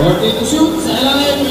40 to shoot. Sa ilalim.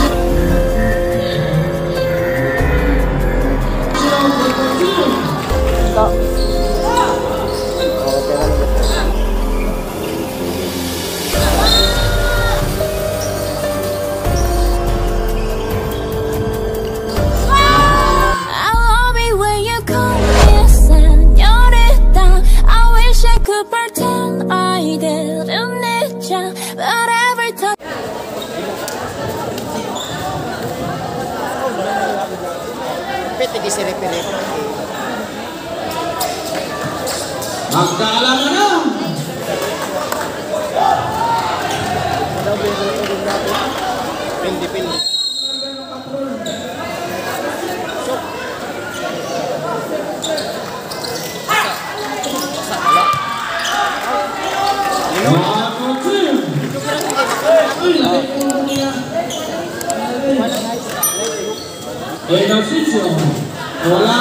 Magkaalaman na! Pildi. Ejercicio. Wala.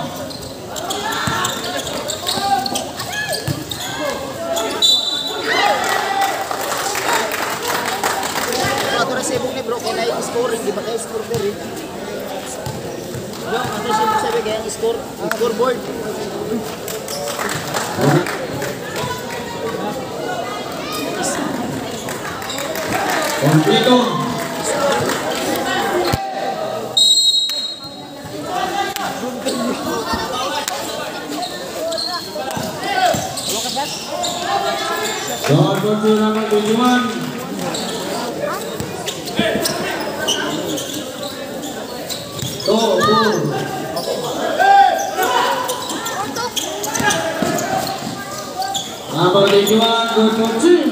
Di ba kayo score ka rin? Yung ano siya sabi kaya ang scoreboard. Kompleto. Shot for two number 21. Number 21, good for two.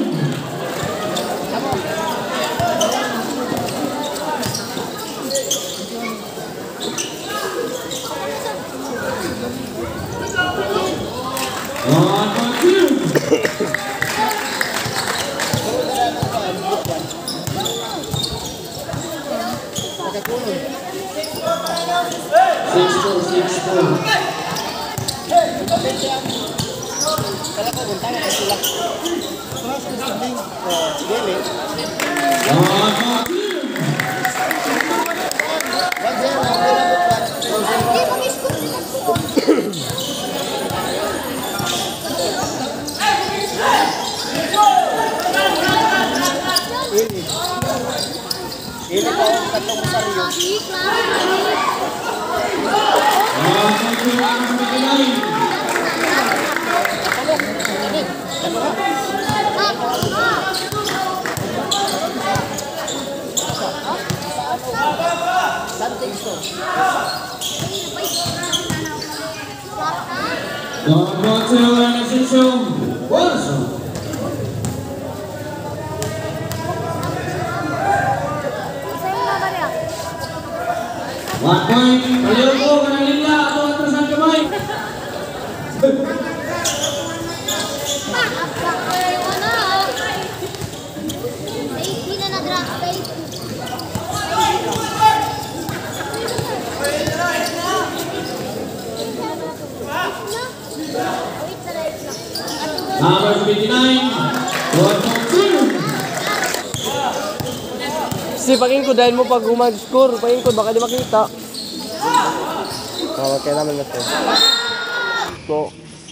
One for two. 6-4. Kala ko buntang na sila. Ini ko ang tatlong saryo. One point, baliw po, kanalin niya, ito ang terusang kamay. Number 59, 1-2. Si pagingkod dahil mo pag umag-score, pagingkod baka di makita. Tawag kayo naman natin. So.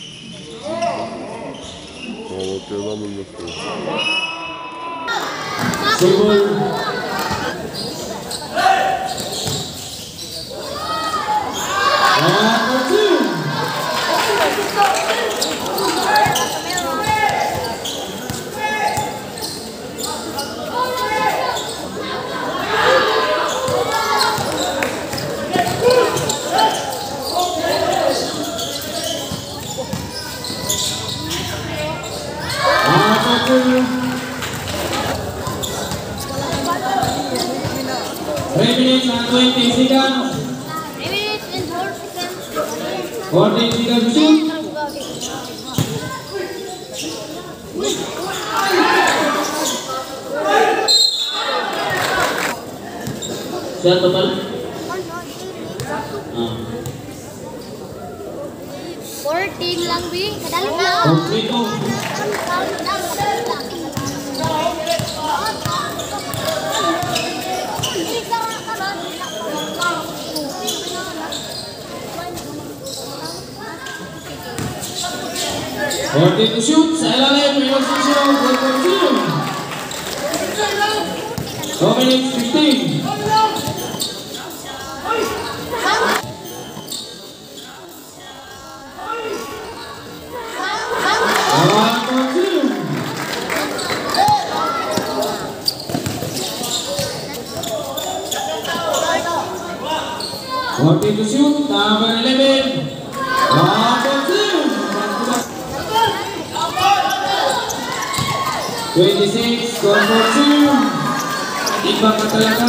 Tawag kayo naman natin. Sibol. Minutes and 20 seconds. 14 seconds to shoot. Siya total? 14 lang, Bing. Kadali lang. Kompleto. 14 to shoot. Sa ilalim. May position. Good position. 2 minutes 15. To shoot, number 11. 26, goal for 2. Iba ka talaga.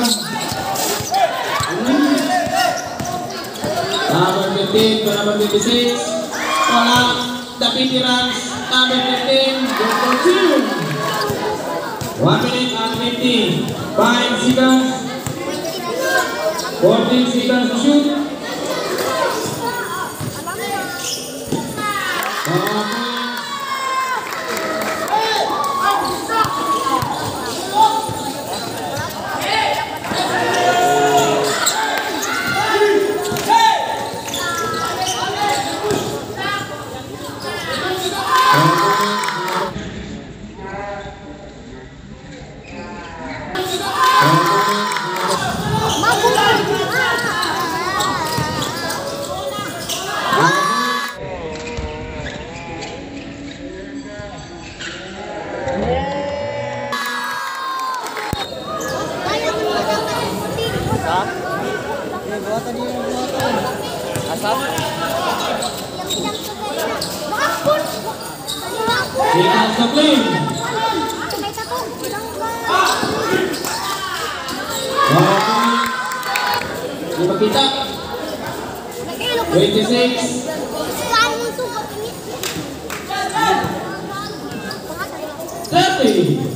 Number 15, number 26. Wala, the veterans, number 15, goal for 2. 1 minute and 50. 5 seconds. 14 seconds to shoot. Asap? Sikat sa play. Ipakita. 26. 30.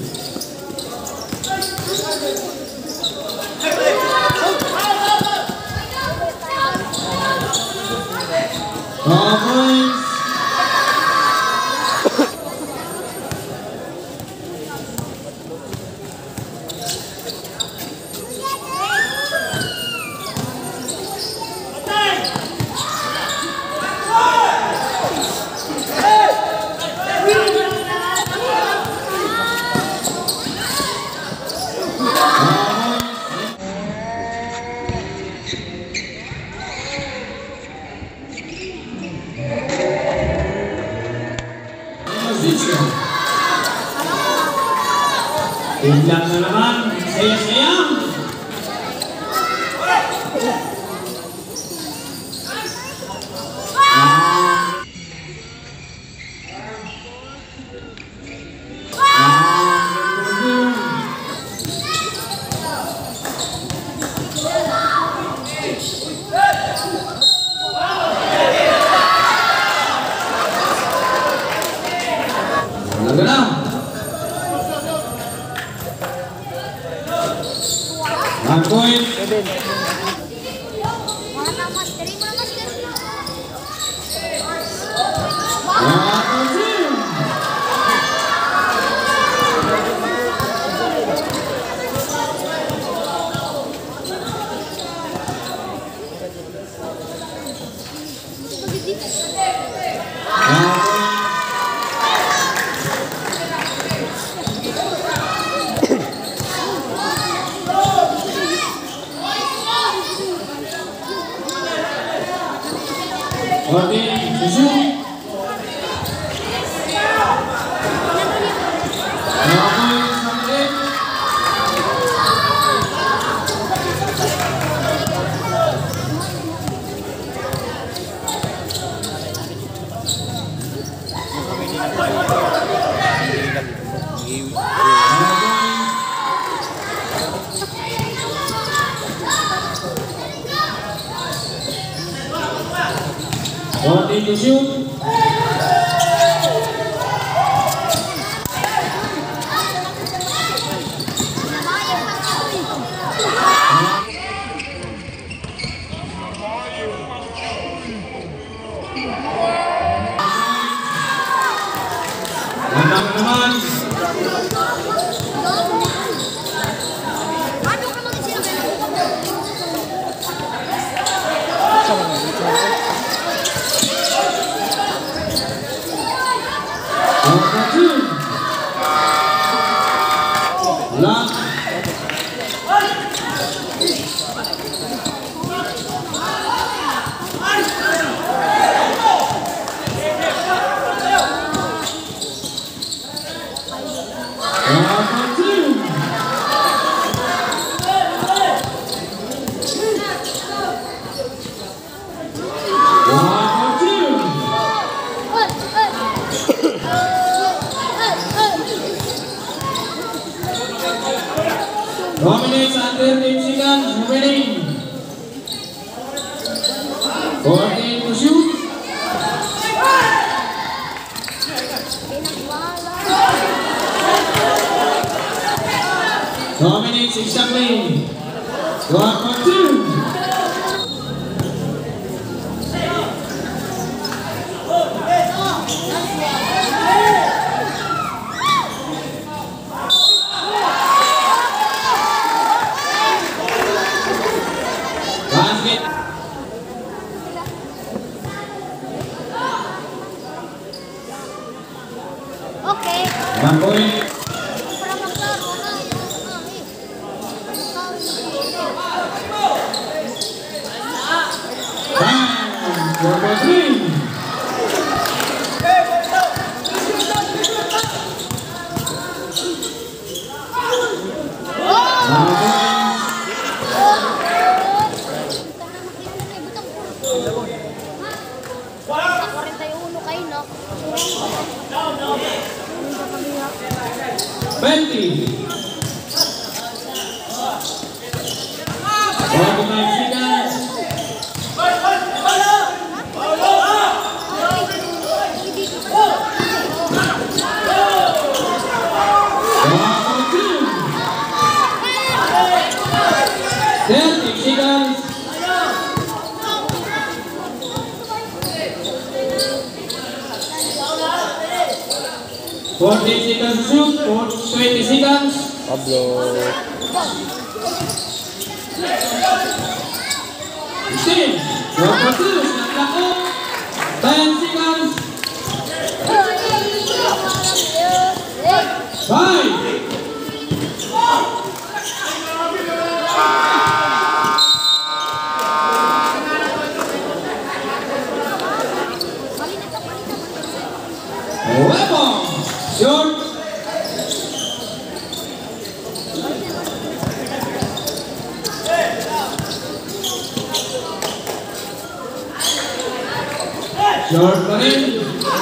Biglang na naman, saya-saya. One point. Wanting to shoot. Teman-teman. Lock. Dominates under Team Sigan, winning 14 to shoot. Dominates exactly 1-2. Oke. 1 point. Seconds shoot, 20 seconds. Pablo. 16, 22, 10 seconds. 5. Weapon, short. Short running.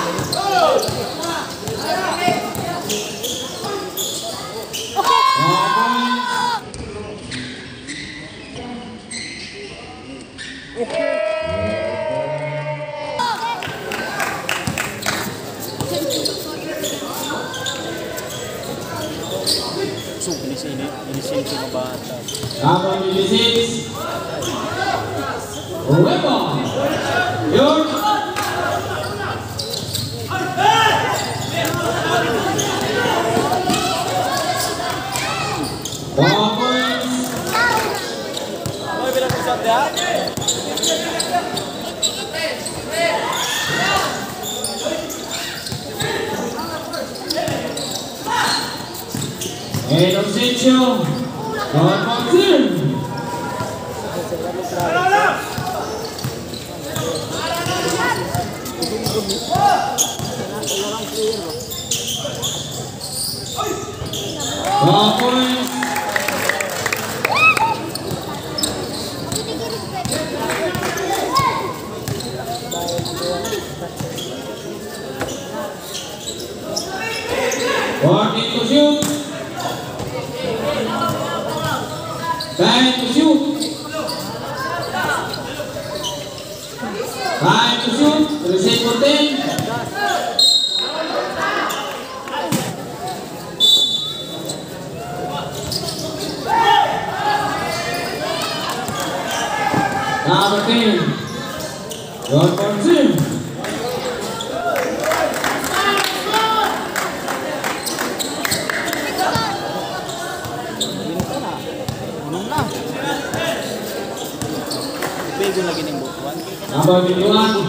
Ini sini bata. Number 26. Weapon. Short. Edosencio, to shoot. 10 to shoot. 5 to shoot. Receive for 10. Number 10. John Ponsim. Number 21.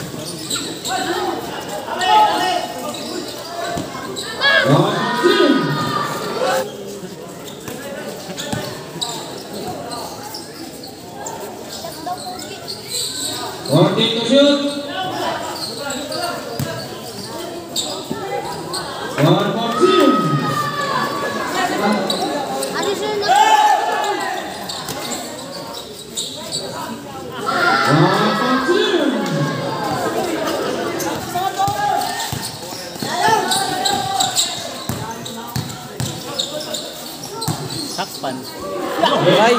John Ponsim. Score 14. Additional na. Score 14. Sakpan. Ay.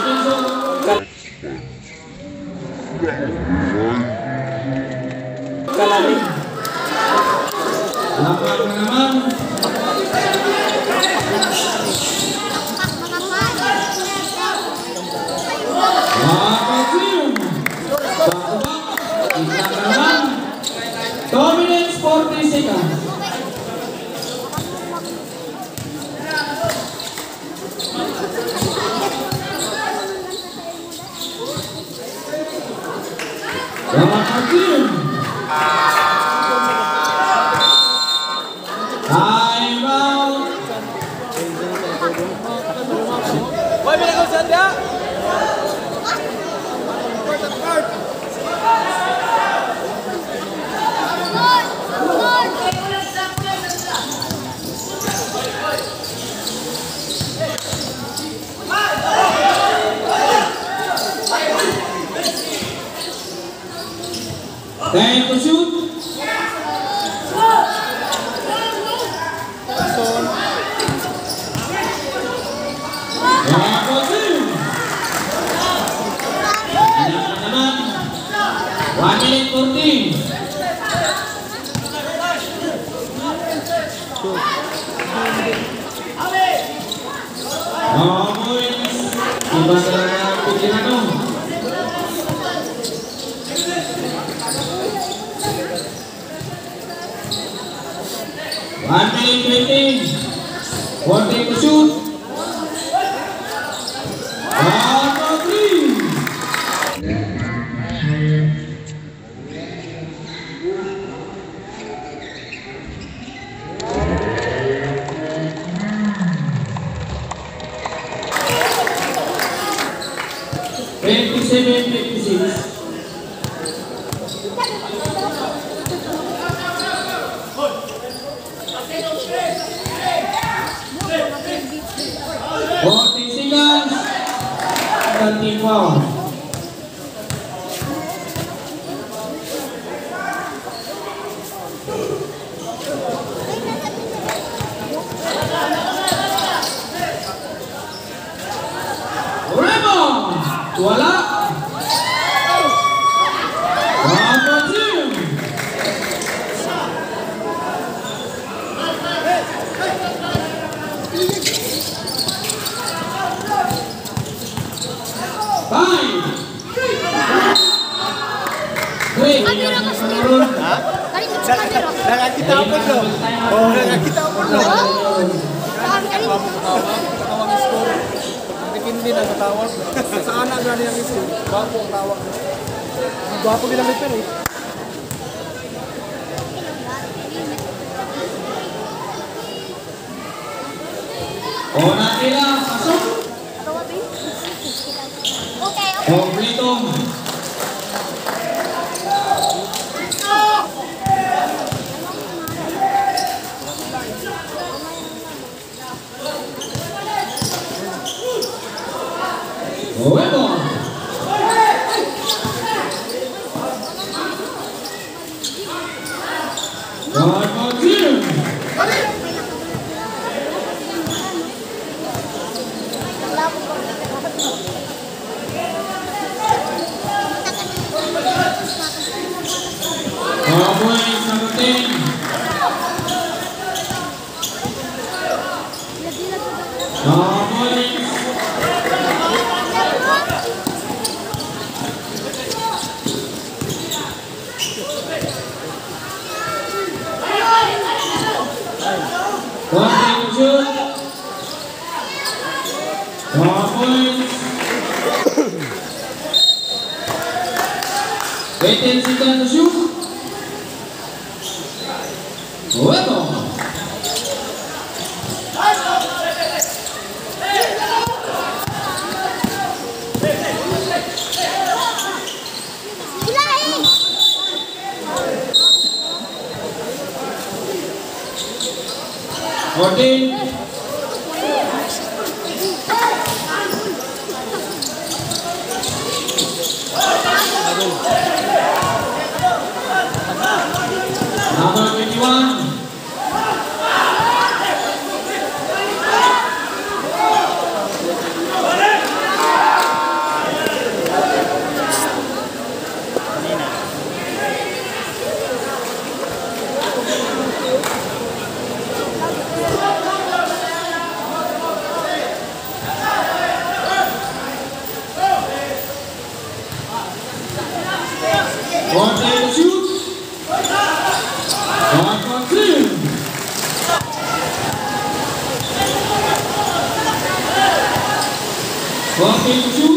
Kalalim. Lapan na naman. Pak mga pan. Score 14. Back-to-back. Isa na naman. 2 minutes 40 seconds. Score 14. Time out. Hoy, binagaw saan dia? Time to shoot. Naman. 1 minute 14. Boys. Iba talaga ang pikiran mo. One minute 20. 40 to shoot. 27-56. Forty seconds. 34. Wala. Nakakita ako po. Oo, nakakita ako po. Tawag yung score. Hindi na natawag. Sa anak na niyang score. Bago ang tawag. Bago ginamit pero eh. Ona nila, pasok. Okay. Kompleto. Huevo. Cowboys number 10. Cowboys. One to shoot. Cowboys. 18 seconds to shoot. Huevo. 14. Number 21. One day to shoot. One for two. One day to shoot.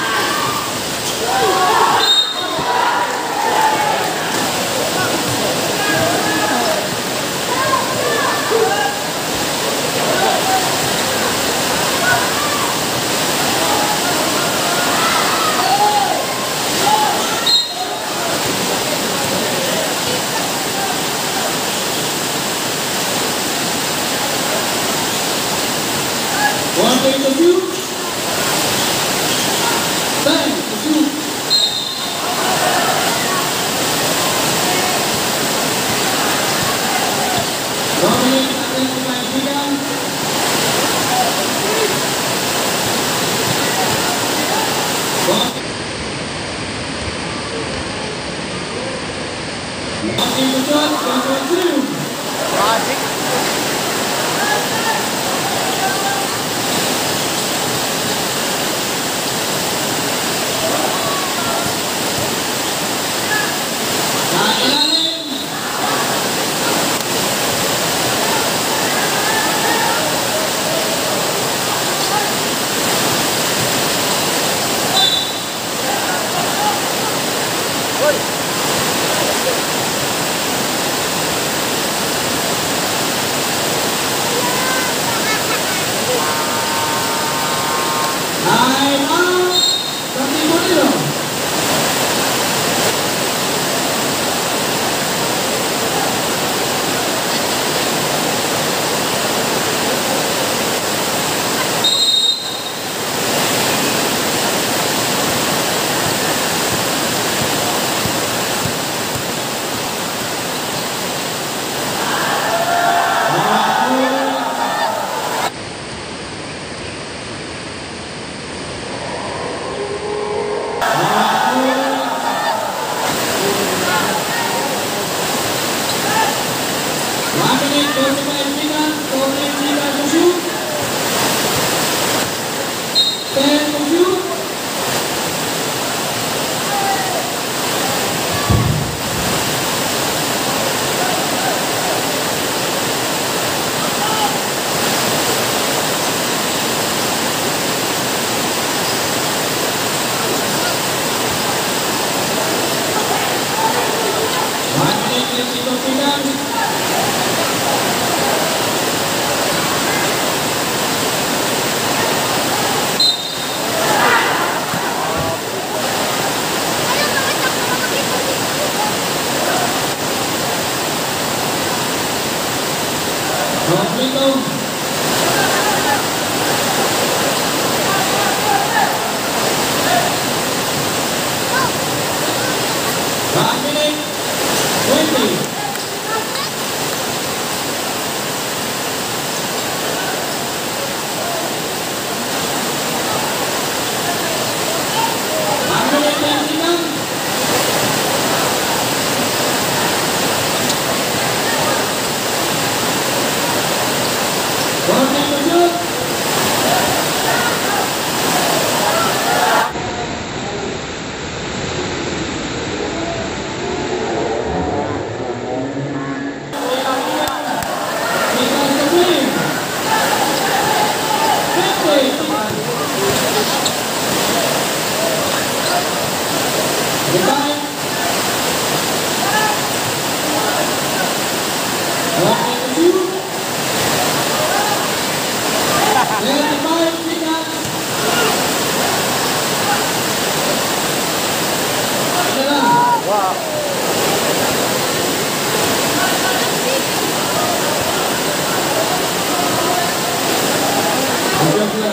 One day to shoot. 10 to shoot. Dominic akan dimainkan. One day to shot. One for two.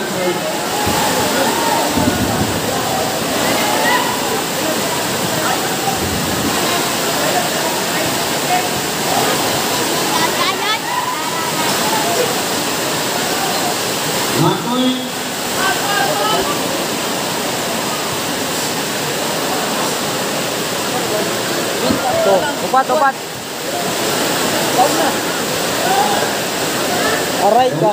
One point. So, upat. Aray ka.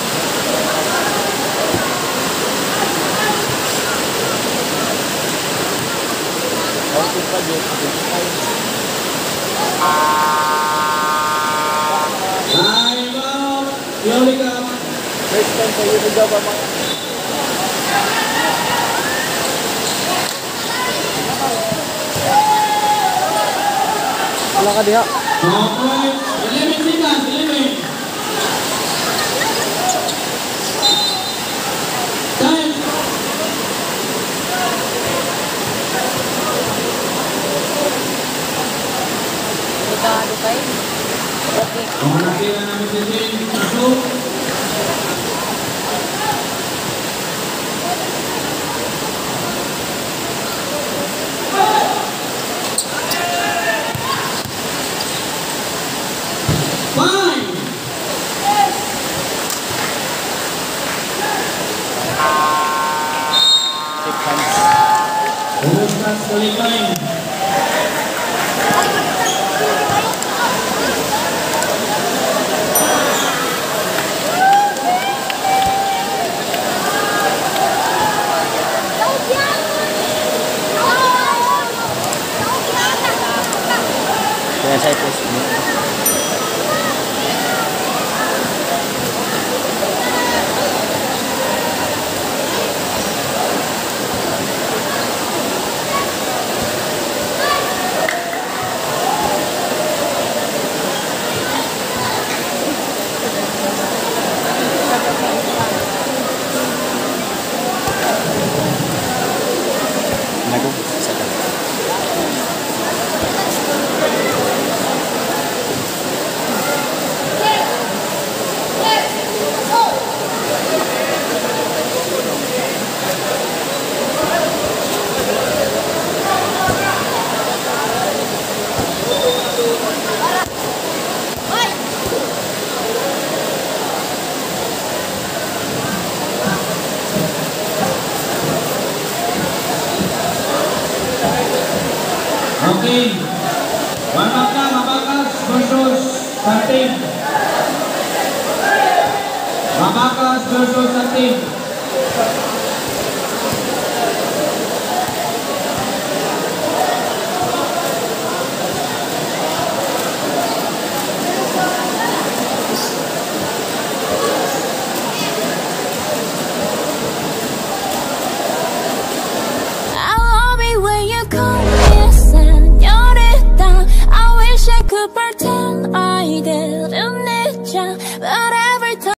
Time out. Eureka. First time sa iyo daw ba mga wala ka diha. No points. 11 seconds. 11. Time. Kung nakira namin si Jane, pasok. Fine. Umusas Kalipay. kaya sa ito. Okay. One back na, Mabakas versus Santin. Mabakas versus Santin.